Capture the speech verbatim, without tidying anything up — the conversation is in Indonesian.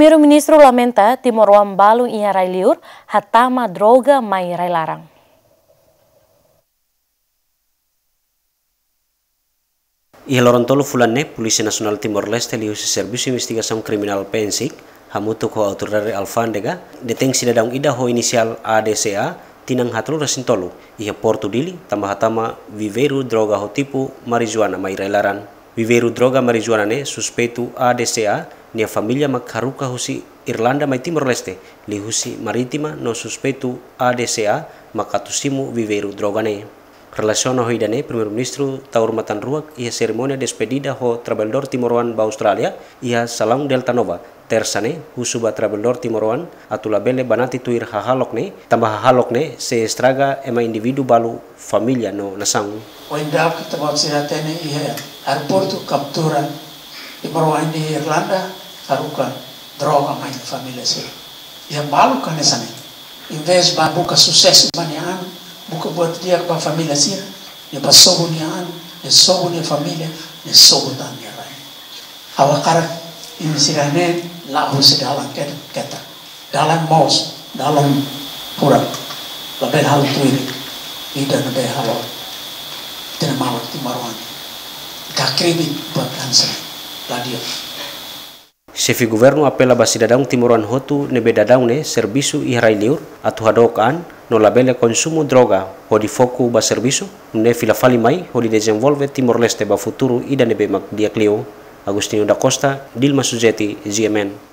Primeiro-Ministro lamenta Timor Wambalung ia rai liur hatama droga mai rai larang. Ia lorontolo fulanne Polisi Nasional Timor Leste liu si Serviço Investigação Criminal P N S I C hamutu ko autoridade alfandega detensi dadang ida ho inisial A D C A tinang hatlu rasintolo ia portu dili tambah hatama viveru droga ho tipu marijuana mai rai larang. Viveru droga marijuana ne suspeitu A D C A nia família makaruka husi Irlanda mai Timor Leste li husi maritima no suspeitu A D C A makatusimu viveru droga ne. Relaciona ho idane Primeiro-Ministro taur matan ruak ia ceremonia despedida ho trabalhador Timoruan ba Australia ia salang Delta Nova tersane husuba trabalhador Timoruan atula bele banati tuir hahalok ne tambah hahalok ne se estraga ema individu balu família no nasang. O indal que tamo siratene ia aeroporto captura Timoruan di Irlanda karuka droga mai família se. Ia balu kan esane. Invés ba buka sucesso banian buka buat dia para família sih, dia pasogo ni an, dia sogo ni família, dia sogo dan dia lain. Awak karak ini sirane lahu sedalam kita, kita dalam mos, dalam pura, lebih hal tu ini, ida lebih hal, tidak malu Timaruan, kakribi buat kanser, radio. Chefe governo apela basi dadang Timoruan hotu nebe dadang ne serviço ihrai liur atu hadokan no labele konsumo droga ho di foku ba serviço ne fila fali mai ho di desenvolve Timor Leste ba futuro ida nebe mak dia Clio Agustinho da Costa Dilma Suzeti G M N.